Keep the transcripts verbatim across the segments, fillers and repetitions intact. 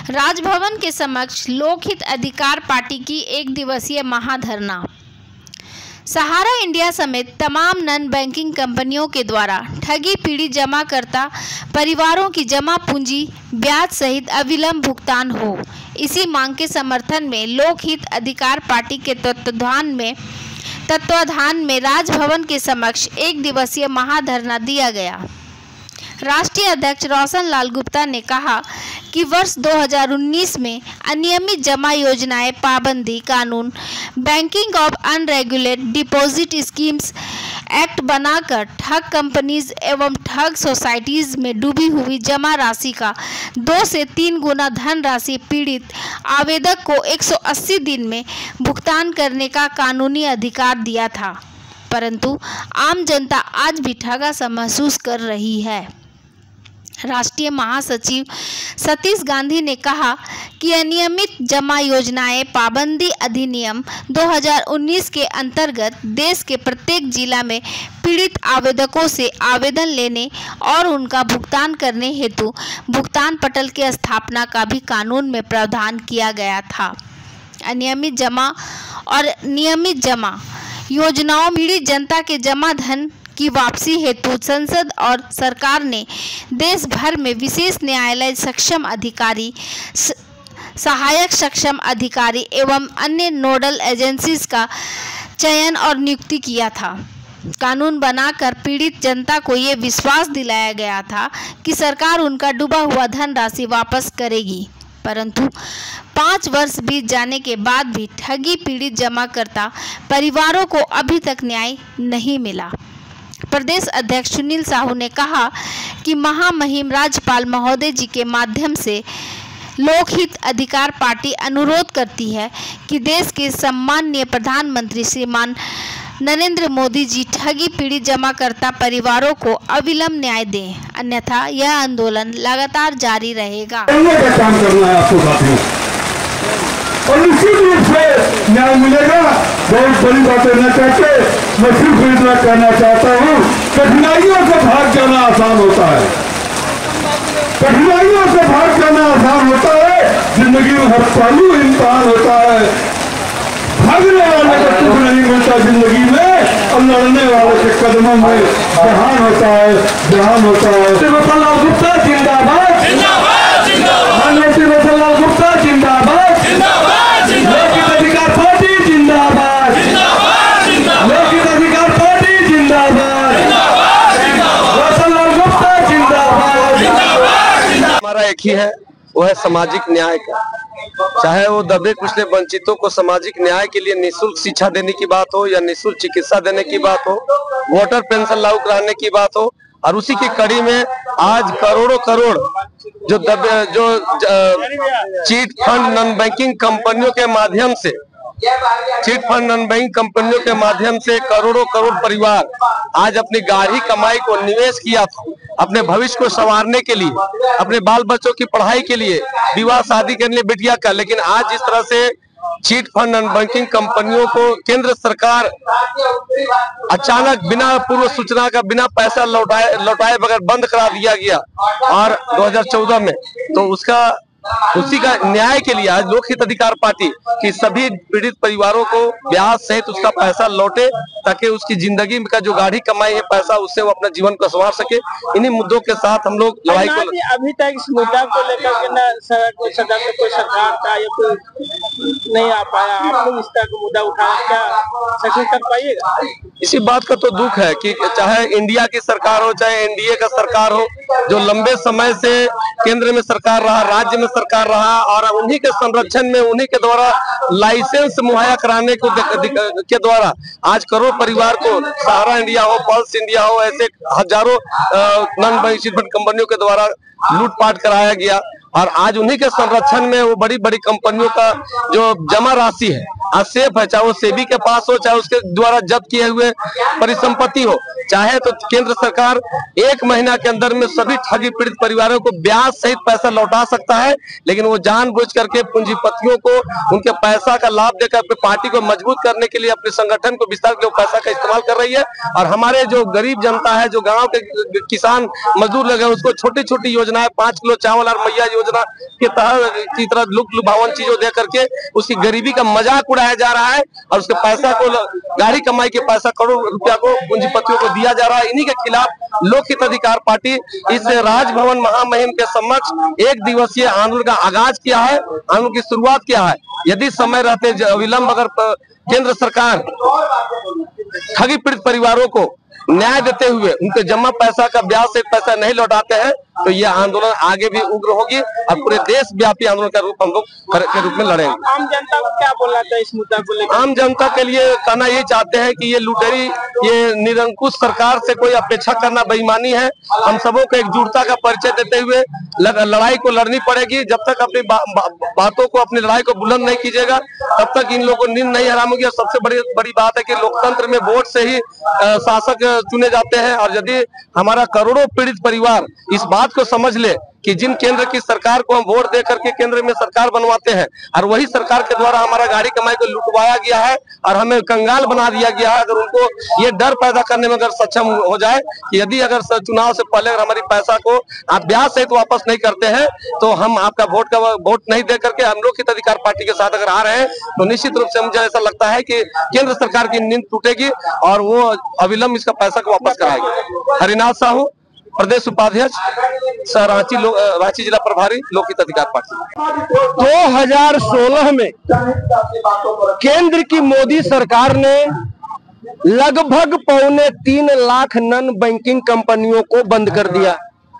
राजभवन के समक्ष लोकहित अधिकार पार्टी की एक दिवसीय महाधरना। सहारा इंडिया समेत तमाम नॉन बैंकिंग कंपनियों के द्वारा ठगी पीड़ित जमाकर्ता परिवारों की जमा पूंजी ब्याज सहित अविलंब भुगतान हो, इसी मांग के समर्थन में लोकहित अधिकार पार्टी के तत्वाधान में तत्वाधान में राजभवन के समक्ष एक दिवसीय महाधरना दिया गया। राष्ट्रीय अध्यक्ष रोशन लाल गुप्ता ने कहा कि वर्ष दो हज़ार उन्नीस में अनियमित जमा योजनाएं पाबंदी कानून banking of unregulated deposit schemes act बनाकर ठग कंपनीज एवं ठग सोसाइटीज में डूबी हुई जमा राशि का दो से तीन गुना धन राशि पीड़ित आवेदक को एक सौ अस्सी दिन में भुगतान करने का कानूनी अधिकार दिया था, परंतु आम जनता आज भी ठगा सा महसूस कर रही है। राष्ट्रीय महासचिव सतीश गांधी ने कहा कि अनियमित जमा योजनाएं पाबंदी अधिनियम दो हज़ार उन्नीस के अंतर्गत देश के प्रत्येक जिला में पीड़ित आवेदकों से आवेदन लेने और उनका भुगतान करने हेतु भुगतान पटल की स्थापना का भी कानून में प्रावधान किया गया था। अनियमित जमा और नियमित जमा योजनाओं पीड़ित जनता के जमा धन की वापसी हेतु संसद और सरकार ने देश भर में विशेष न्यायालय सक्षम अधिकारी, सहायक सक्षम अधिकारी एवं अन्य नोडल एजेंसीज का चयन और नियुक्ति किया था। कानून बनाकर पीड़ित जनता को ये विश्वास दिलाया गया था कि सरकार उनका डूबा हुआ धन राशि वापस करेगी, परंतु पाँच वर्ष बीत जाने के बाद भी ठगी पीड़ित जमाकर्ता परिवारों को अभी तक न्याय नहीं मिला। प्रदेश अध्यक्ष सुनील साहू ने कहा कि महामहिम राज्यपाल महोदय जी के माध्यम से लोकहित अधिकार पार्टी अनुरोध करती है कि देश के सम्माननीय प्रधानमंत्री श्रीमान नरेंद्र मोदी जी ठगी पीड़ित जमाकर्ता परिवारों को अविलंब न्याय दें, अन्यथा यह आंदोलन लगातार जारी रहेगा। और निश्चित रूप से न्याय मिलेगा। बहुत बड़ी बातें न कहते, मैं सिर्फ इतना कहना चाहता हूँ, कठिनाइयों से भाग जाना आसान होता है, कठिनाइयों से भाग जाना आसान होता है, जिंदगी में हर पहलू इम्तिहान होता है। भागने वाले को कुछ नहीं मिलता जिंदगी में, और लड़ने वाले के कदमों में जहान होता है, जहान होता है। रोशन लाल गुप्ता जिंदाबाद, जिंदाबाद, जिंदाबाद। रोशन लाल गुप्ता जिंदाबाद, जिंदाबाद, लोकहित अधिकार पार्टी जिंदाबाद, जिंदाबाद, जिंदाबाद। लोकहित अधिकार पार्टी जिंदाबाद, जिंदाबाद, जिंदाबाद। रोशन लाल गुप्ता जिंदाबाद, जिंदाबाद, जिंदाबाद। हमारा एक ही है, वो है सामाजिक न्याय का। चाहे वो दबे कुचले वंचितों को सामाजिक न्याय के लिए निःशुल्क शिक्षा देने की बात हो या निःशुल्क चिकित्सा देने की बात हो, वोटर पेंशन लागू कराने की बात हो, और उसी की कड़ी में आज करोड़ों करोड़ जो दबे जो चीट फंड नॉन बैंकिंग कंपनियों के माध्यम से चिट फंड नॉन बैंकिंग कंपनियों के माध्यम से करोड़ों करोड़ परिवार आज अपनी गाढ़ी कमाई को निवेश किया था अपने भविष्य को संवारने के लिए, अपने बाल बच्चों की पढ़ाई के लिए, विवाह शादी करने लिए बिटिया का, लेकिन आज जिस तरह से चीट फंड नॉन बैंकिंग कंपनियों को केंद्र सरकार अचानक बिना पूर्व सूचना का बिना पैसा लौटाए लौटाए बगैर बंद करा दिया गया और दो हज़ार चौदह में, तो उसका उसी का न्याय के लिए आज लोकहित अधिकार पार्टी की सभी पीड़ित परिवारों को ब्याज सहित उसका पैसा लौटे, ताकि उसकी जिंदगी का जो गाढ़ी कमाई है पैसा, उससे वो अपना जीवन को संवार सके। इन्हीं मुद्दों के साथ हम लोग लड़ाई को अभी तक इस मुद्दा को लेकर के ना कोई सदन में कोई सरकार था या कोई नहीं आ पाया, आप लोग इस तरह का मुद्दा उठाया, क्या सक्सेस कर पाइएगा? इसी बात का तो दुख है कि चाहे इंडिया की सरकार हो चाहे एनडीए का सरकार हो, जो लंबे समय से केंद्र में सरकार रहा, राज्य में सरकार रहा, और उन्हीं के संरक्षण में उन्हीं के द्वारा लाइसेंस मुहैया कराने को के द्वारा आज करोड़ परिवार को सहारा इंडिया हो, पल्स इंडिया हो, ऐसे हजारों नॉन बैंकिंग कंपनियों के द्वारा लूटपाट कराया गया, और आज उन्हीं के संरक्षण में वो बड़ी बड़ी कंपनियों का जो जमा राशि है आज सेफ है, चाहे वो सेबी के पास हो, चाहे उसके द्वारा जब्त किए हुए परिसंपत्ति हो। चाहे तो केंद्र सरकार एक महीना के अंदर में सभी ठगी पीड़ित परिवारों को ब्याज सहित पैसा लौटा सकता है, लेकिन वो जानबूझ करके पूंजीपतियों को उनके पैसा का लाभ देकर अपनी पार्टी को मजबूत करने के लिए, अपने संगठन को विस्तार के लिए पैसा का इस्तेमाल कर रही है। और हमारे जो गरीब जनता है, जो गाँव के किसान मजदूर लोग हैं, उसको छोटी छोटी योजनाएं, पांच किलो चावल और मैया योजना के तहत की तरह लुक लुभावन चीजों दे करके उसकी गरीबी का मजाक उड़ाया जा रहा है और उसके पैसा को, गाड़ी कमाई के पैसा, करोड़ रुपया को पूंजीपतियों को दिया जा रहा है। इन्हीं के खिलाफ लोकहित अधिकार पार्टी इस राजभवन महामहिम के समक्ष एक दिवसीय आंदोलन का आगाज किया है, आंदोलन की शुरुआत किया है। यदि समय रहते विलंब अगर केंद्र सरकार ठगी पीड़ित परिवारों को न्याय देते हुए उनके जमा पैसा का ब्याज से पैसा नहीं लौटाते हैं तो यह आंदोलन आगे भी उग्र होगी और पूरे देश व्यापी आंदोलन का रूप हम लोग के रूप में लड़ेंगे। आम जनता को क्या बोलना चाहिए इस मुद्दा को लेकर? आम जनता के लिए कहना ये चाहते हैं कि ये लुटेरी, ये निरंकुश सरकार से कोई अपेक्षा करना बेईमानी है। हम सबों को एकजुटता का परिचय देते हुए लड़ाई को लड़नी पड़ेगी। जब तक अपनी बा, बा, बातों को, अपनी लड़ाई को बुलंद नहीं कीजिएगा तब तक इन लोगों को नींद नहीं हराम होगी। और सबसे बड़ी बड़ी बात है कि लोकतंत्र में वोट से ही आ, शासक चुने जाते हैं। और यदि हमारा करोड़ों पीड़ित परिवार इस बात को समझ ले कि जिन केंद्र की सरकार को हम वोट दे करके केंद्र में सरकार बनवाते हैं और वही सरकार के द्वारा हमारा गाड़ी कमाई को लुटवाया गया है और हमें कंगाल बना दिया गया है, अगर उनको ये डर पैदा करने में अगर सक्षम हो जाए कि यदि अगर चुनाव से पहले अगर हमारी पैसा को आप ब्याज सहित तो वापस नहीं करते हैं तो हम आपका वोट का वोट नहीं दे करके हम लोकहित अधिकार पार्टी के साथ अगर आ रहे हैं तो निश्चित रूप से मुझे ऐसा लगता है कि केंद्र सरकार की नींद टूटेगी और वो अविलंब इसका पैसा को वापस कराएगी। हरिनाथ साहू, प्रदेश उपाध्यक्ष, रांची रांची जिला प्रभारी, लोकहित अधिकार पार्टी। दो हज़ार सोलह में केंद्र की मोदी सरकार ने लगभग पौने तीन लाख नन बैंकिंग कंपनियों को बंद कर दिया।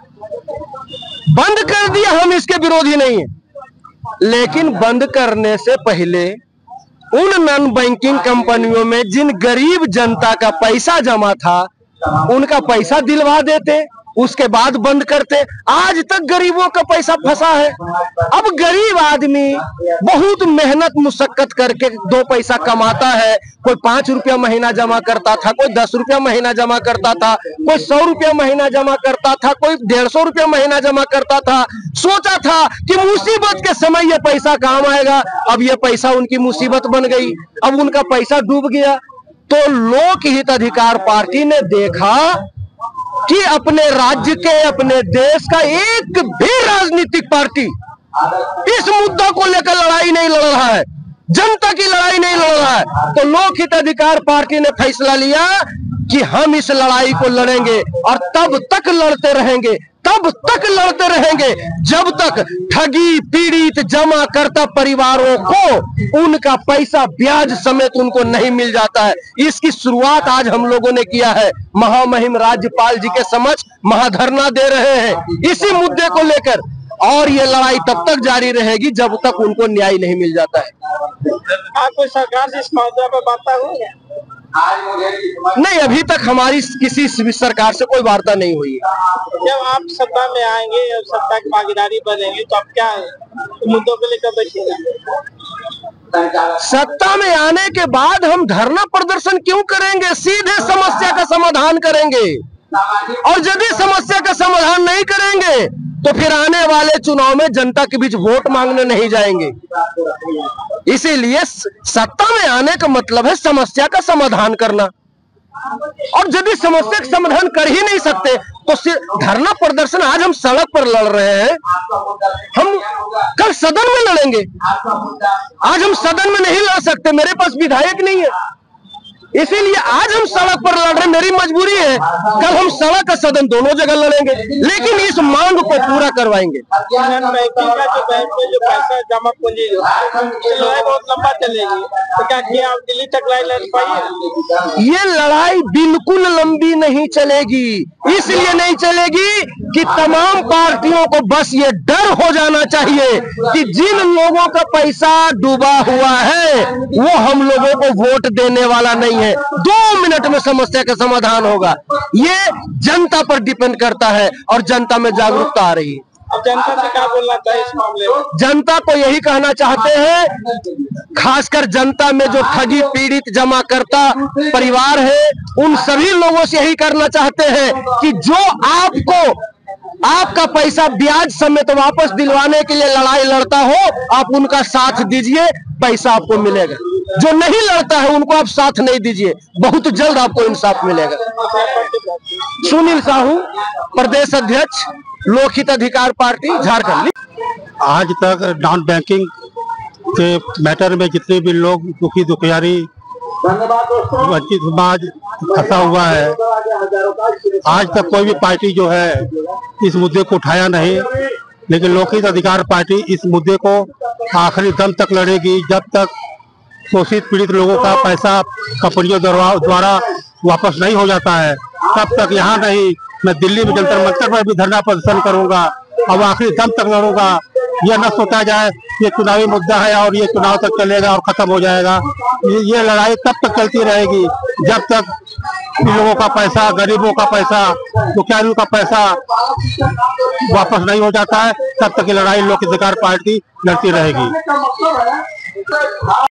बंद कर दिया, हम इसके विरोधी नहीं है, लेकिन बंद करने से पहले उन नन बैंकिंग कंपनियों में जिन गरीब जनता का पैसा जमा था उनका पैसा दिलवा देते, उसके बाद बंद करते। आज तक गरीबों का पैसा फंसा है। अब गरीब आदमी बहुत मेहनत मुशक्कत करके दो पैसा कमाता है। कोई पांच रुपया महीना जमा करता था, कोई दस रुपया महीना जमा करता था, कोई सौ रुपया महीना जमा करता था, कोई डेढ़ सौ रुपया महीना जमा करता था। सोचा था कि मुसीबत के समय ये पैसा काम आएगा। अब ये पैसा उनकी मुसीबत बन गई, अब उनका पैसा डूब गया। तो लोकहित अधिकार पार्टी ने देखा कि अपने राज्य के, अपने देश का एक भी राजनीतिक पार्टी इस मुद्दा को लेकर लड़ाई नहीं लड़ रहा है, जनता की लड़ाई नहीं लड़ रहा है, तो लोकहित अधिकार पार्टी ने फैसला लिया कि हम इस लड़ाई को लड़ेंगे और तब तक लड़ते रहेंगे, तब तक लड़ते रहेंगे जब तक ठगी पीड़ित जमाकर्ता परिवारों को उनका पैसा ब्याज समेत उनको नहीं मिल जाता है। इसकी शुरुआत आज हम लोगों ने किया है। महामहिम राज्यपाल जी के समक्ष महाधरना दे रहे हैं इसी मुद्दे को लेकर, और ये लड़ाई तब तक जारी रहेगी जब तक उनको न्याय नहीं मिल जाता है। आपको सरकार से इस मुद्दे पर वार्ता हुई है? नहीं, अभी तक हमारी किसी सरकार से कोई वार्ता नहीं हुई है। जब आप सत्ता में आएंगे और सत्ता की भागीदारी बनेगी तो आप क्या मुद्दों को लेकर बैठिएगा? सत्ता में आने के बाद हम धरना प्रदर्शन क्यों करेंगे? सीधे समस्या का समाधान करेंगे। और यदि समस्या का समाधान नहीं करेंगे तो फिर आने वाले चुनाव में जनता के बीच वोट मांगने नहीं जाएंगे। इसीलिए सत्ता में आने का मतलब है समस्या का समाधान करना, और यदि समस्या का समाधान कर ही नहीं सकते तो सिर्फ धरना प्रदर्शन। आज हम सड़क पर लड़ रहे हैं, हम कल सदन में लड़ेंगे। आज हम सदन में नहीं लड़ सकते, मेरे पास विधायक नहीं है, इसीलिए आज हम सड़क पर लड़ रहे, मेरी मजबूरी है। कल हम सड़क का सदन दोनों जगह लड़ेंगे, लेकिन इस मांग को पूरा करवाएंगे। बैंकिंग का जो बैंक में जो पैसा जमा पूंजी लड़ाई बहुत लंबा चलेगी, तो क्या कि आप दिल्ली तक लड़ाई लड़ पाइए? ये लड़ाई बिल्कुल लंबी नहीं चलेगी। इसलिए नहीं चलेगी कि तमाम पार्टियों को बस ये डर हो जाना चाहिए कि जिन लोगों का पैसा डूबा हुआ है वो हम लोगों को वोट देने वाला नहीं है। दो मिनट में समस्या का समाधान होगा। ये जनता पर डिपेंड करता है और जनता में जागरूकता आ रही है। अब जनता से क्या बोलना चाहिए इस मामले में? जनता को यही कहना चाहते हैं, खासकर जनता में जो ठगी पीड़ित जमाकर्ता परिवार है, उन सभी लोगों से यही करना चाहते हैं कि जो आपको आपका पैसा ब्याज समेत वापस दिलवाने के लिए लड़ाई लड़ता हो, आप उनका साथ दीजिए, पैसा आपको मिलेगा। जो नहीं लड़ता है उनको आप साथ नहीं दीजिए, बहुत जल्द आपको इंसाफ मिलेगा। सुनील साहू, प्रदेश अध्यक्ष, लोकहित अधिकार पार्टी, झारखंड। आज तक नॉन बैंकिंग के मैटर में जितने भी लोग दुखी दुखियारी वंचित समाज फंसा हुआ है, आज तक कोई भी पार्टी जो है इस मुद्दे को उठाया नहीं, लेकिन लोकहित अधिकार पार्टी इस मुद्दे को आखिरी दम तक लड़ेगी। जब तक शोषित पीड़ित लोगों का पैसा कंपनियों द्वारा वापस नहीं हो जाता है, तब तक यहाँ नहीं, मैं दिल्ली में जंतर मंतर पर भी धरना प्रदर्शन करूंगा और आखिरी दम तक लड़ूंगा। यह न सोचा जाए ये चुनावी मुद्दा है और ये चुनाव तक चलेगा और खत्म हो जाएगा। ये, ये लड़ाई तब तक चलती रहेगी जब तक इन लोगों का पैसा, गरीबों का पैसा, दुखियारियों का पैसा वापस नहीं हो जाता है, तब तक ये लड़ाई लोक अधिकार पार्टी लड़ती रहेगी।